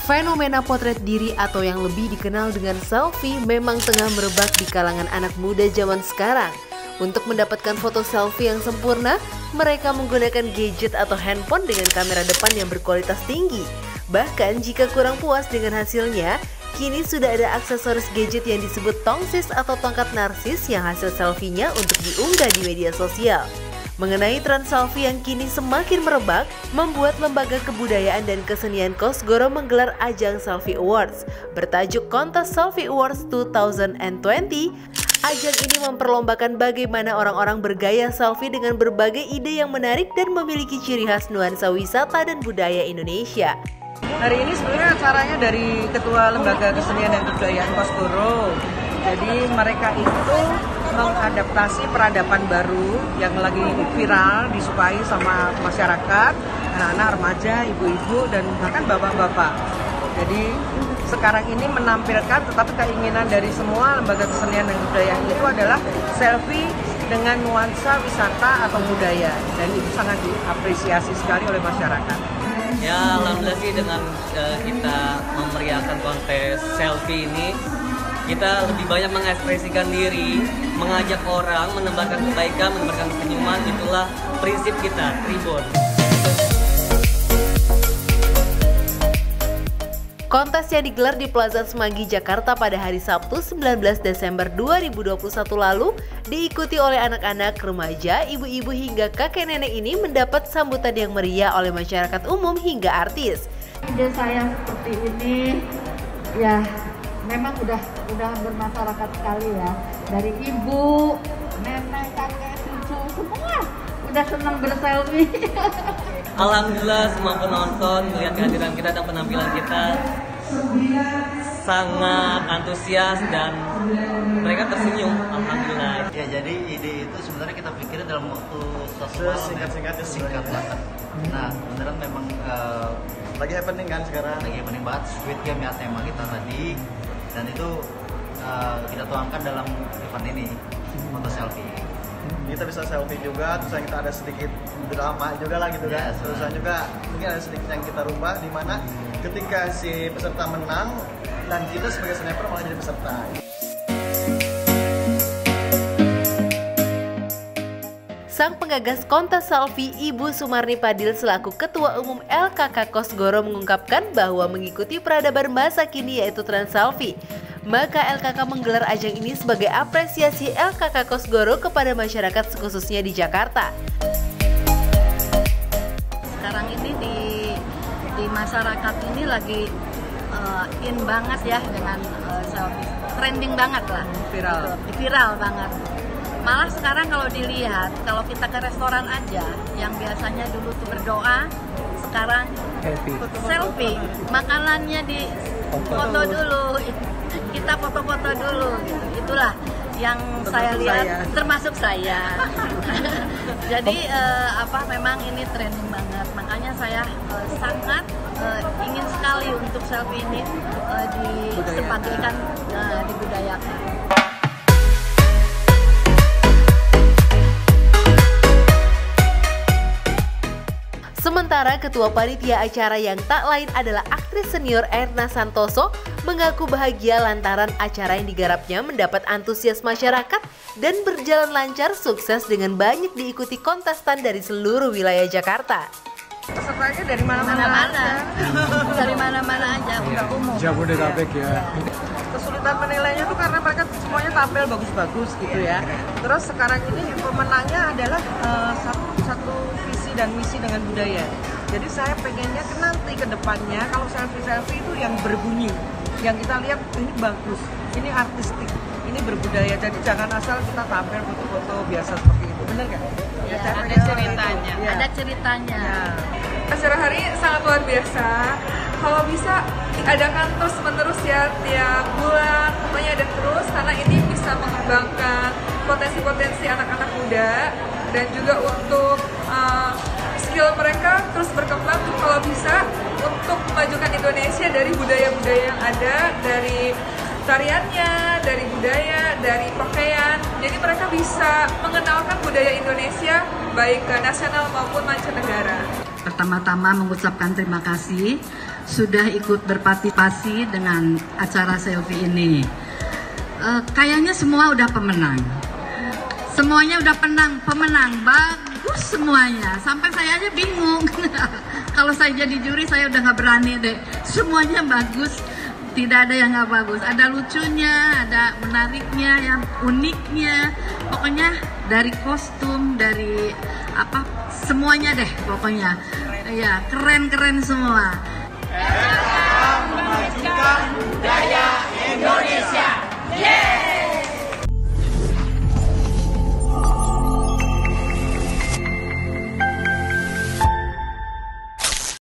Fenomena potret diri atau yang lebih dikenal dengan selfie memang tengah merebak di kalangan anak muda zaman sekarang. Untuk mendapatkan foto selfie yang sempurna, mereka menggunakan gadget atau handphone dengan kamera depan yang berkualitas tinggi. Bahkan jika kurang puas dengan hasilnya, kini sudah ada aksesoris gadget yang disebut tongsis atau tongkat narsis yang hasil selfie-nya untuk diunggah di media sosial. Mengenai tren selfie yang kini semakin merebak, membuat Lembaga Kebudayaan dan Kesenian Kosgoro menggelar ajang Selfie Awards bertajuk Kontes Selfie Awards 2020. Ajang ini memperlombakan bagaimana orang-orang bergaya selfie dengan berbagai ide yang menarik dan memiliki ciri khas nuansa wisata dan budaya Indonesia. Hari ini sebenarnya acaranya dari Ketua Lembaga Kesenian dan Kebudayaan Kosgoro. Jadi mereka itu mengadaptasi peradaban baru yang lagi viral, disukai sama masyarakat, anak-anak, remaja, ibu-ibu, dan bahkan bapak-bapak. Jadi sekarang ini menampilkan, tetapi keinginan dari semua lembaga kesenian dan kebudayaan itu adalah selfie dengan nuansa wisata atau budaya, dan itu sangat diapresiasi sekali oleh masyarakat. Ya, alhamdulillah sih dengan kita memeriahkan kontes selfie ini, kita lebih banyak mengekspresikan diri, mengajak orang, menebarkan kebaikan, menebarkan senyuman. Itulah prinsip kita, Tribun. Kontes yang digelar di Plaza Semanggi, Jakarta pada hari Sabtu 19 Desember 2021 lalu diikuti oleh anak-anak, remaja, ibu-ibu hingga kakek nenek ini mendapat sambutan yang meriah oleh masyarakat umum hingga artis. Ide saya seperti ini ya memang udah bermasyarakat sekali ya, dari ibu, nenek, kakek, cucu semua udah senang berselfie. Alhamdulillah semua penonton melihat kehadiran kita dan penampilan kita sangat antusias dan mereka tersenyum. Alhamdulillah. Ya, jadi ide itu sebenarnya kita pikirin dalam waktu satu malam, singkat banget. Nah, beneran memang lagi happening kan sekarang, lagi happening banget. Squid Game ya tema kita tadi, dan itu kita tuangkan dalam event ini, foto selfie. Kita bisa selfie juga, terus kita ada sedikit drama juga lah gitu kan. Terus juga mungkin ada sedikit yang kita rubah, di mana ketika si peserta menang dan kita sebagai sniper malah jadi peserta. Sang penggagas kontes selfie, Ibu Sumarni Padil selaku Ketua Umum LKK Kosgoro mengungkapkan bahwa mengikuti peradaban masa kini yaitu tren selfie. Maka LKK menggelar ajang ini sebagai apresiasi LKK Kosgoro kepada masyarakat khususnya di Jakarta. Sekarang ini di masyarakat ini lagi in banget ya dengan selfie, trending banget lah, viral banget. Malah sekarang kalau dilihat, kalau kita ke restoran aja, yang biasanya dulu tuh berdoa, sekarang selfie, makanannya di foto dulu, kita foto-foto dulu, itulah yang saya lihat, termasuk saya. Jadi memang ini trending banget, makanya saya sangat ingin sekali untuk selfie ini disepagikan, dibudayakan. Sementara Ketua Panitia acara yang tak lain adalah aktris senior Erna Santoso mengaku bahagia lantaran acara yang digarapnya mendapat antusias masyarakat dan berjalan lancar, sukses dengan banyak diikuti kontestan dari seluruh wilayah Jakarta. Pesertanya dari mana-mana, dari mana-mana aja, udah umum. Jabodetabek ya. Kesulitan menilainya tuh karena mereka semuanya tampil bagus-bagus gitu ya. Terus sekarang ini pemenangnya adalah satu visi dan misi dengan budaya. Jadi saya pengennya nanti ke depannya kalau selfie-selfie itu yang berbunyi, yang kita lihat ini bagus, ini artistik, ini berbudaya. Jadi jangan asal kita tampil foto-foto biasa seperti itu, bener nggak? Ya, ada ceritanya. Ya. Ada ceritanya. Ya. Acara hari ini sangat luar biasa. Kalau bisa diadakan terus-menerus ya, tiap bulan, pokoknya ada terus, karena ini bisa mengembangkan potensi-potensi anak-anak muda dan juga untuk skill mereka terus berkembang kalau bisa untuk memajukan Indonesia dari budaya-budaya yang ada, dari tariannya, dari budaya, dari pakaian. Jadi mereka bisa mengenalkan budaya Indonesia baik ke nasional maupun mancanegara. Pertama-tama mengucapkan terima kasih sudah ikut berpartisipasi dengan acara selfie ini. Kayaknya semua udah pemenang. Semuanya udah pemenang, bagus semuanya. Sampai saya aja bingung. Kalau saya jadi juri saya udah nggak berani deh. Semuanya bagus, tidak ada yang nggak bagus. Ada lucunya, ada menariknya, yang uniknya. Pokoknya dari kostum, dari apa, semuanya deh pokoknya. Ya, keren-keren semua. Memajukan budaya Indonesia. Yeah!